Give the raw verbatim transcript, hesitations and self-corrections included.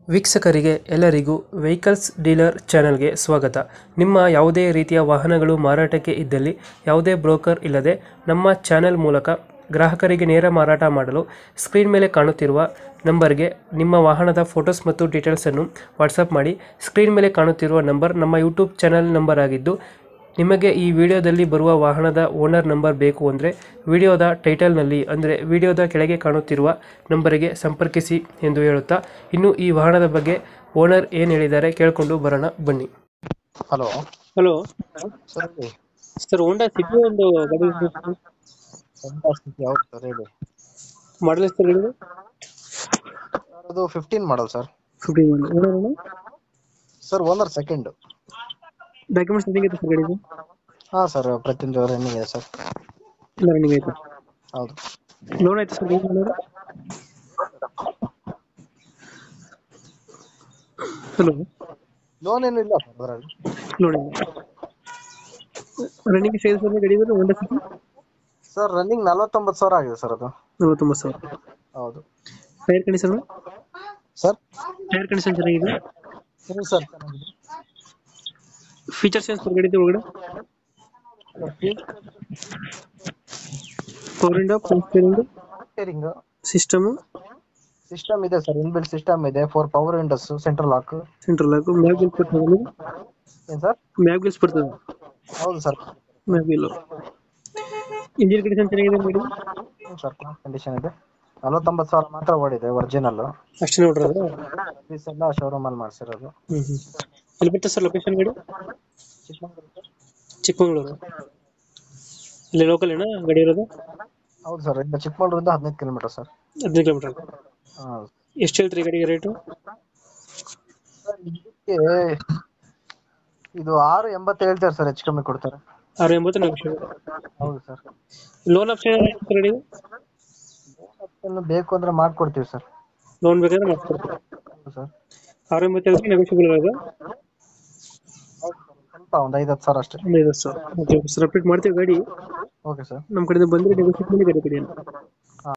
ವೀಕ್ಷಕರಿಗೆ ಎಲ್ಲರಿಗೂ vehicles dealer ಚಾನೆಲ್ಗೆ ಸ್ವಾಗತ. ನಿಮ್ಮ ಯಾವುದೇ ರೀತಿಯ ವಾಹನಗಳು ಮಾರಾಟಕ್ಕೆ ಇದ್ದಲ್ಲಿ ಯಾವುದೇ ಬ್ರೋಕರ್ ಇಲ್ಲದೆ ನಮ್ಮ ಚಾನೆಲ್ ಮೂಲಕ ಗ್ರಾಹಕರಿಗೆ ನೇರ ಮಾರಾಟ ಮಾಡಲು ಸ್ಕ್ರೀನ್ ಮೇಲೆ ಕಾಣುತ್ತಿರುವ ನಂಬರ್ಗೆ ನಿಮ್ಮ ವಾಹನದ ಫೋಟೋಸ್ ಮತ್ತು ಡೀಟೇಲ್ಸನ್ನು ವಾಟ್ಸಪ್ ಮಾಡಿ. ಸ್ಕ್ರೀನ್ ಮೇಲೆ ಕಾಣುತ್ತಿರುವ ನಂಬರ್ ನಮ್ಮ ಯೂಟ್ಯೂಬ್ ಚಾನೆಲ್ ನಂಬರ್ ಆಗಿದ್ದು, ನಿಮಗೆ ಈ ವಿಡಿಯೋದಲ್ಲಿ ಬರುವ ವಾಹನದ ಓನರ್ ನಂಬರ್ ಬೇಕು ಅಂದರೆ ವಿಡಿಯೋದ ಟೈಟಲ್ನಲ್ಲಿ ಅಂದರೆ ವಿಡಿಯೋದ ಕೆಳಗೆ ಕಾಣುತ್ತಿರುವ ನಂಬರಿಗೆ ಸಂಪರ್ಕಿಸಿ ಎಂದು ಹೇಳುತ್ತಾ, ಇನ್ನು ಈ ವಾಹನದ ಬಗ್ಗೆ ಓನರ್ ಏನು ಹೇಳಿದ್ದಾರೆ ಕೇಳಿಕೊಂಡು ಬರೋಣ ಬನ್ನಿ. Hello hello sir, sir, Honda City ಒಂದು ಗಾಡಿ ಯಾವ್ದು ಸರ್ ಹೇಳಿ. ಮಾಡಲ್ ಎಷ್ಟು ಗಾಡಿ? ಸರ್ ಅದು ಫಿಫ್ಟೀನ್ ಮಾಡಲ್ ಸರ್. Fifteen owner sir owner second. Documents running ಐತೆ ಸರ್ ಗಾಡಿದು? ಹಾ ಸರ್, ಪ್ರತಿಯೊಂದು ರನ್ನಿಂಗ್ ಇದೆ ಸರ್. ಎಲ್ಲ ರನ್ನಿಂಗ್ ಐತೆ. ಹೌದು. ಲೋನ್ ಐತೆ ಸರ್ ಗಾಡಿ? ಹಲೋ, ಲೋನ್ ಏನು ಇಲ್ಲ ಸರ್ ಅದರಲ್ಲಿ. ಲೋನ್ ಇಲ್ಲ. ರನ್ನಿಂಗ್ ಸೇಲ್ಸ್ ಅಂದ್ರೆ ಗಾಡಿ ಹೋಂಡಾ ಸಿಟಿ ಸರ್ ರನ್ನಿಂಗ್ ನಲವತ್ತೊಂಬತ್ತು ಸಾವಿರ ಆಗಿದೆ ಸರ್ ಅದು. ನಲವತ್ತೊಂಬತ್ತು ಸಾವಿರ. ಹೌದು. Tyre condition sir tyre condition ಚೆನ್ನಾಗಿದೆ. ಸರಿ ಸರ್, ಚೆನ್ನಾಗಿದೆ. ಫೀಚರ್ಸ್ ಏನು ಸರ್ ಗಾಡಿದು ಒಳಗಡೆ? Power window, power steering, steering system system ಇದೆ ಸರ್. ಇನ್ಬಿಲ್ಟ್ ಸಿಸ್ಟಮ್ ಇದೆ. Four power windows, central lock. Central lock, mag wheels ಬರ್ತದೆ. ಏನ್ ಸರ್? ಮ್ಯಾಗ್ ವೀಲ್ಸ್ ಬರ್ತದೆ. ಹೌದು sir. Mag wheel. Engine condition ಚೆನ್ನಾಗಿದೆ ಗಾಡಿ? ಸರ್ ಕಂಡೀಷನ್ ಇದೆ. ನಲವತ್ತೊಂಬತ್ತು ಸಾವಿರ ಮಾತ್ರ ಓಡಿದೆ, ಒರಿಜಿನಲ್. ಅಷ್ಟೇ ನೋಡ್ರದು? ಸರ್ವಿಸ್ ಎಲ್ಲ ಶೋರೂಮ್ ಅಲ್ಲಿ ಮಾಡಿಸಿರೋದು. ಹ್ಮ್ ಹ್ಮ್ ಎಲ್ಲಿ ಬರ್ತದೆ ಸರ್ ಲೊಕೇಶನ್ ಗಾಡಿ? ಚಿಕ್ಕಮಗಳೂರು. ಚಿಕ್ಕಮಗಳೂರು. ಇಲ್ಲಿ ಲೋಕಲ್ ಏನಾ ಗಾಡಿ ಇರೋದು? ಹೌದು ಸರ್, ಇಂದ ಚಿಕ್ಕಮಗಳೂರಿಂದ ಹದಿನೈದು ಕಿಲೋಮೀಟರ್ ಸರ್. ಹದಿನೈದು ಕಿಲೋಮೀಟರ್. ಹೌದು. ಎಷ್ಟು ಹೇಳ್ತೀರಿ ಗಾಡಿಗೆ ರೇಟು? ಸರ್ ಇದಕ್ಕೆ ಇದು ಆರು ಎಂಬತ್ತು ಹೇಳ್ತಾರೆ ಸರ್, ಹೆಚ್ಚು ಕಮ್ಮಿ ಕೊಡ್ತಾರೆ. ಆರು ಎಂಬತ್ತು ನಿಮಿಷ. ಹೌದು ಸರ್. ಲೋನ್ ಆಪ್ಷನ್ ಗಾಡಿ? ಲೋನ್ ಬೇಕು ಅಂದ್ರೆ ಮಾಡ್ಕೊಡ್ತೀವಿ ಸರ್. ಲೋನ್ ಬೇಕಾದ್ರೆ ಮಾಡ್ಕೊಡ್ತೀವಿ. ಹೌದು ಸರ್. ಆರು ಎಂಬತ್ತು ಹೇಳಿದ್ರೆ ನೆಗೋಷಿಯಬಲ್ ಇರೋದು? ಹೌದು ಸರ್, ಸ್ವಲ್ಪ ಒಂದು ಐದು ಹತ್ತು ಸಾವಿರ ಅಷ್ಟೇ. ಒಂದು ಐದು ಸಾವಿರ. ಓಕೆ ಸರ್, ಅಪ್ಡೇಟ್ ಮಾಡ್ತೀವಿ ಗಾಡಿ. Okay sir. ನಮ್ಮ ಕಡೆಯಿಂದ ಬಂದರೆ ನೆಗೋಷಿಯೇಟ್ ಮಾಡಿ ಗಾಡಿ ಕೊಡಿ.